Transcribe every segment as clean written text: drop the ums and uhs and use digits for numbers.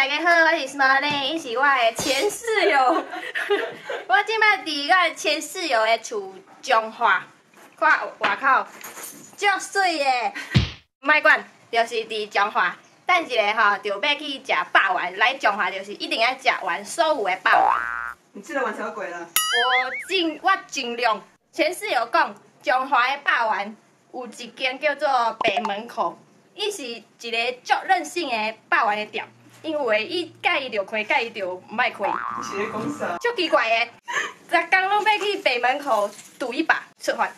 大家好，我是 Smiley， 伊是我的前室友。我即摆伫我的前室友的厝彰化，看外口足水的。莫管，就是伫彰化，等一下吼，就要去食霸丸。来彰化就是一定要食完所有的霸丸。 你吃得完才有鬼了。 我尽量。前室友讲，彰化的霸丸有一间叫做北门口，伊是一个足任性的霸丸的店。 因为伊介意就开，介意就唔爱开。 你是咧讲啥？ 足奇怪的，10天拢要去北门口赌一把吃饭。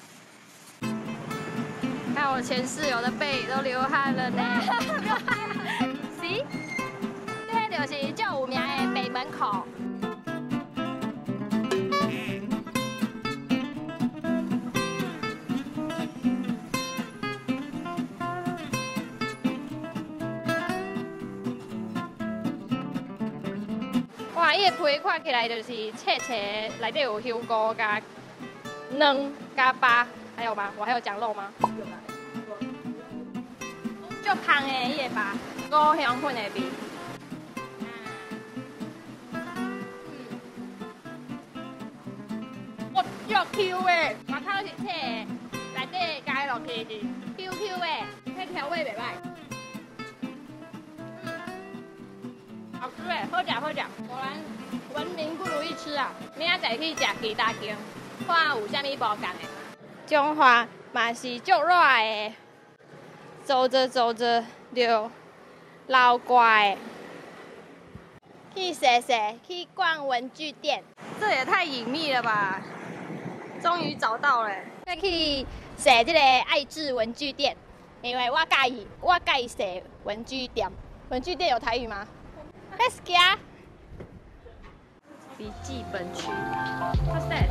看我前室友的背都流汗了呢。是，这就是最有名的北门口。 哇！伊个皮看起来就是脆脆，内底有香菇加卵加巴，还有吗？我还有讲肉吗？有啦。足香的伊个巴，五香粉的味。我足 Q 的，外口是脆的，内底加落去是 QQ 的，迄调味袂歹。 好吃诶，好食好食，果然闻名不如一吃啊！明仔载去食其他间，看有啥物无共诶。彰化嘛是足热诶，走着走着就老怪。去踅踅，去逛文具店，这也太隐秘了吧！终于找到了，要去踅这个爱智文具店，因为我介意踅文具店。文具店有台语吗？ Let's go。笔记本区，哇塞！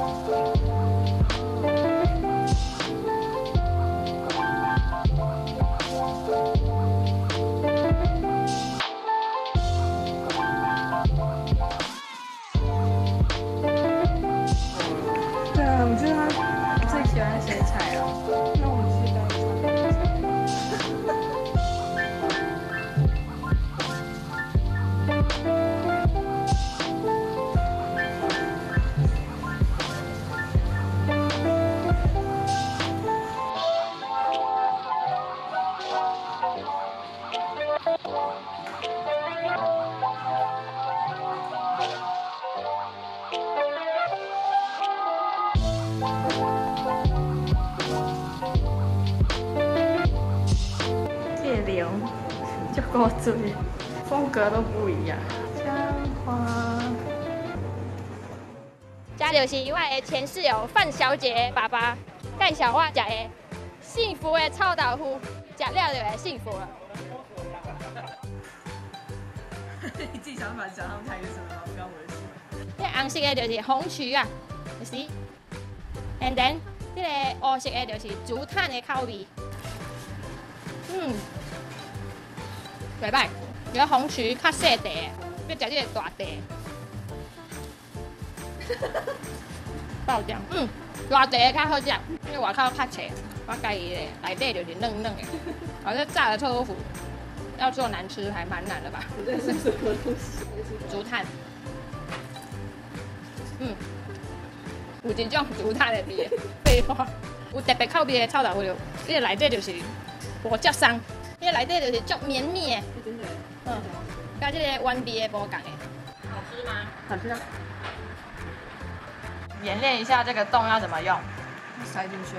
对啊，我觉得他最喜欢谁菜啊？那我知道。 叶流就够醉，风格都不一样。江花，这就是我的前室友范小姐爸爸介绍我食的幸福的臭豆腐，食了就会幸福了。 你自己想法讲他们台语什么吗？不关我的事。 这红色的就是红曲啊，就是 ，and then 这个黑色的就是竹炭的口味。 袂歹，这个红曲较细地，要食这个大地。爆浆，大地的较好食，因为外口较脆，我介意的内底就是嫩嫩的。好像炸的臭豆腐，要做难吃还蛮难的吧？ 这是什么东西？ 竹炭，有一种竹炭的味。废话，有特别口味的臭豆腐，这个内底就是无接松。 这内底就是足绵密的， 真的。 跟这个弯鼻的无共的。好吃吗？ 好吃啊！ 演练一下这个洞要怎么用。 塞进去啊。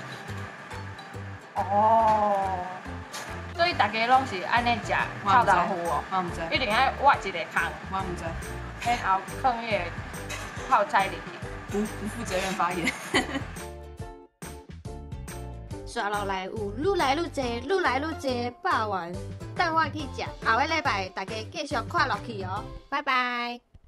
哦。所以大家拢是安尼食臭豆腐哦。 我唔知。 一定要挖一个坑， 我唔知。 然后放迄个泡菜里去。 不负责任发言。 刷落来有愈来愈侪霸王，等我去食。下个礼拜大家继续看落去哦，拜拜。